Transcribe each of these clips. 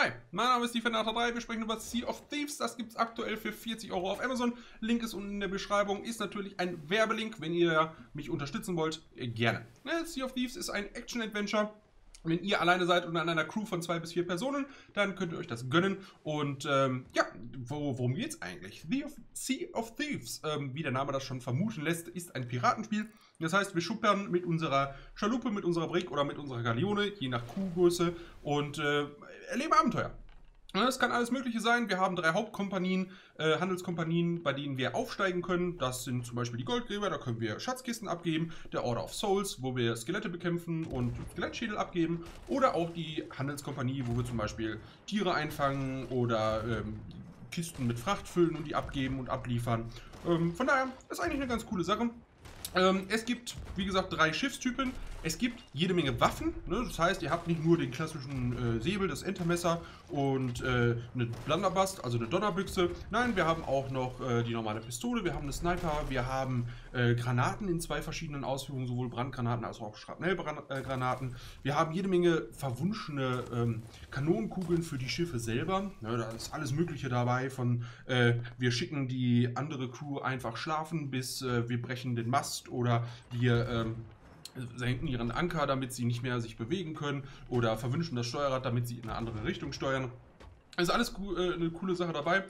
Hi, mein Name ist Defender3, wir sprechen über Sea of Thieves, das gibt es aktuell für 40 Euro auf Amazon. Link ist unten in der Beschreibung, ist natürlich ein Werbelink, wenn ihr mich unterstützen wollt, gerne. Sea of Thieves ist ein Action-Adventure. Wenn ihr alleine seid und an einer Crew von 2 bis 4 Personen, dann könnt ihr euch das gönnen. Und ja, worum geht's eigentlich? Sea of Thieves, wie der Name das schon vermuten lässt, ist ein Piratenspiel. Das heißt, wir schuppern mit unserer Schaluppe, mit unserer Brig oder mit unserer Galeone, je nach Crewgröße, und erleben Abenteuer. Es kann alles Mögliche sein. Wir haben 3 Hauptkompanien, Handelskompanien, bei denen wir aufsteigen können. Das sind zum Beispiel die Goldgräber, da können wir Schatzkisten abgeben. Der Order of Souls, wo wir Skelette bekämpfen und Skelettschädel abgeben. Oder auch die Handelskompanie, wo wir zum Beispiel Tiere einfangen oder Kisten mit Fracht füllen und die abgeben und abliefern. Von daher ist eigentlich eine ganz coole Sache. Es gibt, wie gesagt, 3 Schiffstypen. Es gibt jede Menge Waffen. Ne? Das heißt, ihr habt nicht nur den klassischen Säbel, das Entermesser und eine Blunderbuss, also eine Donnerbüchse. Nein, wir haben auch noch die normale Pistole, wir haben eine Sniper, wir haben Granaten in 2 verschiedenen Ausführungen, sowohl Brandgranaten als auch Schrapnellgranaten. Wir haben jede Menge verwunschene Kanonenkugeln für die Schiffe selber. Ja, da ist alles Mögliche dabei, von wir schicken die andere Crew einfach schlafen, bis wir brechen den Mast oder wir senken ihren Anker, damit sie nicht mehr sich bewegen können, oder verwünschen das Steuerrad, damit sie in eine andere Richtung steuern. Ist alles eine coole Sache dabei.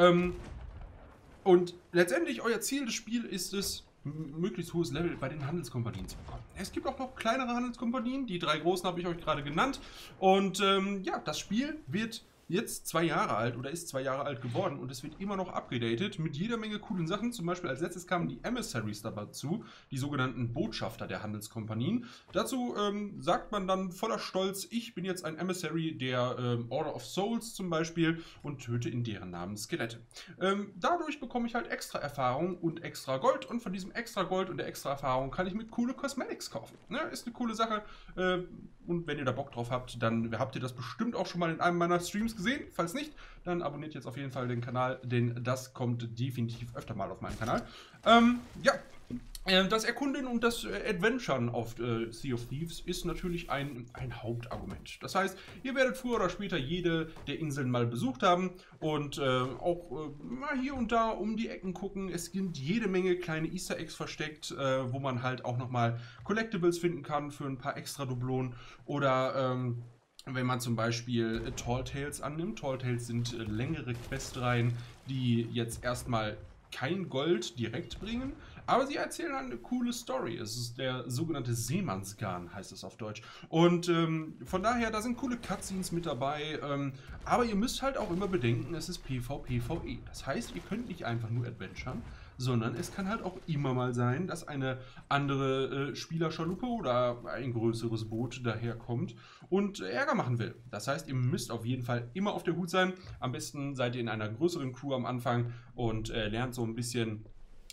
Und letztendlich euer Ziel des Spiels ist es, möglichst hohes Level bei den Handelskompanien zu bekommen. Es gibt auch noch kleinere Handelskompanien, die 3 großen habe ich euch gerade genannt. Und ja, das Spiel wird jetzt 2 Jahre alt oder ist 2 Jahre alt geworden und es wird immer noch upgedatet mit jeder Menge coolen Sachen. Zum Beispiel als letztes kamen die Emissaries dazu, die sogenannten Botschafter der Handelskompanien. Dazu sagt man dann voller Stolz, ich bin jetzt ein Emissary der Order of Souls zum Beispiel und töte in deren Namen Skelette. Dadurch bekomme ich halt extra Erfahrung und extra Gold, und von diesem extra Gold und der extra Erfahrung kann ich mir coole Cosmetics kaufen. Ne? Ist eine coole Sache, und wenn ihr da Bock drauf habt, dann habt ihr das bestimmt auch schon mal in einem meiner Streams gesehen. Falls nicht, dann abonniert jetzt auf jeden Fall den Kanal, denn das kommt definitiv öfter mal auf meinem Kanal. Ja, das Erkunden und das Adventuren auf Sea of Thieves ist natürlich ein Hauptargument. Das heißt, ihr werdet früher oder später jede der Inseln mal besucht haben und auch mal hier und da um die Ecken gucken. Es gibt jede Menge kleine Easter Eggs versteckt, wo man halt auch nochmal Collectibles finden kann für ein paar extra Dublonen oder wenn man zum Beispiel Tall Tales annimmt. Tall Tales sind längere Questreihen, die jetzt erstmal kein Gold direkt bringen, aber sie erzählen halt eine coole Story. Es ist der sogenannte Seemannsgarn, heißt es auf Deutsch. Und von daher, da sind coole Cutscenes mit dabei, aber ihr müsst halt auch immer bedenken, es ist PvPvE. Das heißt, ihr könnt nicht einfach nur adventuren, sondern es kann halt auch immer mal sein, dass eine andere Spielerschaluppe oder ein größeres Boot daherkommt und Ärger machen will. Das heißt, ihr müsst auf jeden Fall immer auf der Hut sein. Am besten seid ihr in einer größeren Crew am Anfang und lernt so ein bisschen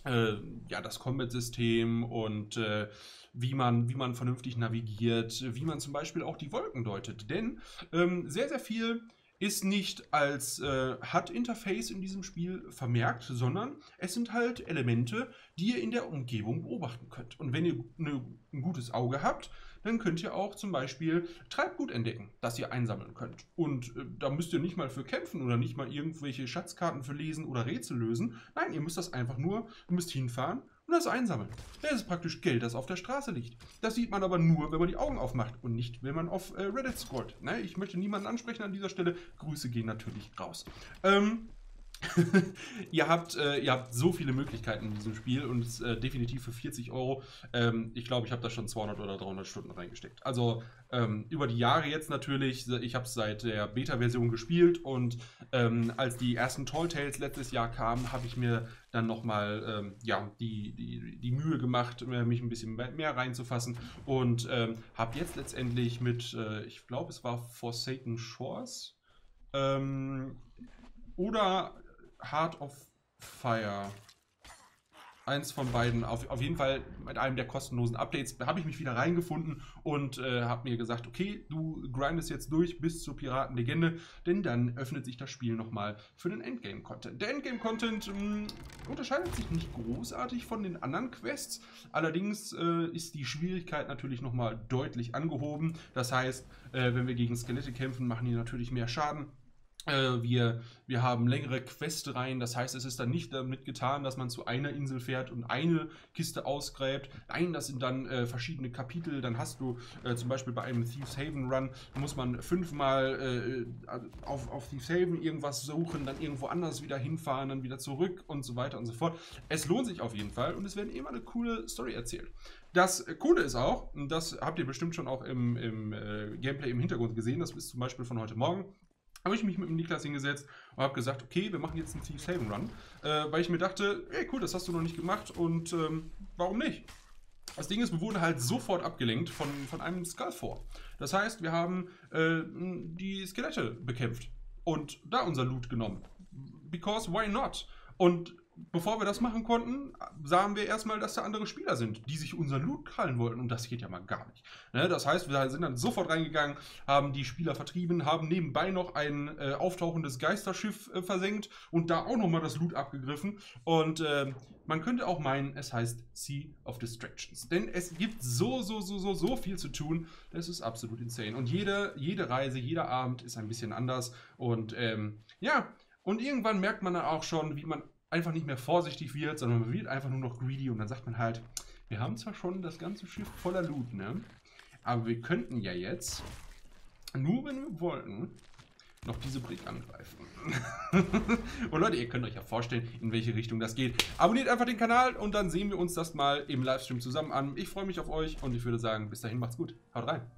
ja, das Combat-System und wie man vernünftig navigiert, wie man zum Beispiel auch die Wolken deutet. Denn sehr, sehr viel ist nicht als HUD-Interface in diesem Spiel vermerkt, sondern es sind halt Elemente, die ihr in der Umgebung beobachten könnt. Und wenn ihr ein gutes Auge habt, dann könnt ihr auch zum Beispiel Treibgut entdecken, das ihr einsammeln könnt. Und da müsst ihr nicht mal für kämpfen oder nicht mal irgendwelche Schatzkarten für lesen oder Rätsel lösen. Nein, ihr müsst das einfach nur, ihr müsst hinfahren und das einsammeln. Das ist praktisch Geld, das auf der Straße liegt. Das sieht man aber nur, wenn man die Augen aufmacht und nicht, wenn man auf Reddit scrollt. Ne? Ich möchte niemanden ansprechen an dieser Stelle. Grüße gehen natürlich raus. ihr habt so viele Möglichkeiten in diesem Spiel und definitiv für 40 Euro. Ich glaube, ich habe da schon 200 oder 300 Stunden reingesteckt. Also über die Jahre jetzt natürlich. Ich habe es seit der Beta-Version gespielt und als die ersten Tall Tales letztes Jahr kamen, habe ich mir dann nochmal ja, die Mühe gemacht, mich ein bisschen mehr reinzufassen und habe jetzt letztendlich mit, ich glaube, es war Forsaken Shores oder Heart of Fire. Eins von beiden, auf jeden Fall mit einem der kostenlosen Updates, habe ich mich wieder reingefunden und habe mir gesagt, okay, du grindest jetzt durch bis zur Piratenlegende, denn dann öffnet sich das Spiel nochmal für den Endgame-Content. Der Endgame-Content unterscheidet sich nicht großartig von den anderen Quests, allerdings ist die Schwierigkeit natürlich nochmal deutlich angehoben. Das heißt, wenn wir gegen Skelette kämpfen, machen die natürlich mehr Schaden. Wir haben längere Questreihen, das heißt, es ist dann nicht damit getan, dass man zu einer Insel fährt und eine Kiste ausgräbt. Nein, das sind dann verschiedene Kapitel. Dann hast du zum Beispiel bei einem Thieves Haven Run, muss man 5-mal auf Thieves Haven irgendwas suchen, dann irgendwo anders wieder hinfahren, dann wieder zurück und so weiter und so fort. Es lohnt sich auf jeden Fall und es werden immer eine coole Story erzählt. Das Coole ist auch, und das habt ihr bestimmt schon auch im Gameplay im Hintergrund gesehen, das ist zum Beispiel von heute Morgen, habe ich mich mit dem Niklas hingesetzt und habe gesagt, okay, wir machen jetzt einen Thieves Haven Run, weil ich mir dachte, ey cool, das hast du noch nicht gemacht und warum nicht? Das Ding ist, wir wurden halt sofort abgelenkt von einem Skull-Fort. Das heißt, wir haben die Skelette bekämpft und da unser Loot genommen. Because why not? Und bevor wir das machen konnten, sahen wir erstmal, dass da andere Spieler sind, die sich unseren Loot krallen wollten. Und das geht ja mal gar nicht. Ne? Das heißt, wir sind dann sofort reingegangen, haben die Spieler vertrieben, haben nebenbei noch ein auftauchendes Geisterschiff versenkt und da auch nochmal das Loot abgegriffen. Und man könnte auch meinen, es heißt Sea of Distractions. Denn es gibt so viel zu tun. Das ist absolut insane. Und jede Reise, jeder Abend ist ein bisschen anders. Und ja, und irgendwann merkt man dann auch schon, wie man einfach nicht mehr vorsichtig wird, sondern man wird einfach nur noch greedy und dann sagt man halt, wir haben zwar schon das ganze Schiff voller Loot, ne? Aber wir könnten ja jetzt, nur wenn wir wollten, noch diese Brick angreifen. Und Leute, ihr könnt euch ja vorstellen, in welche Richtung das geht. Abonniert einfach den Kanal und dann sehen wir uns das mal im Livestream zusammen an. Ich freue mich auf euch und ich würde sagen, bis dahin macht's gut. Haut rein.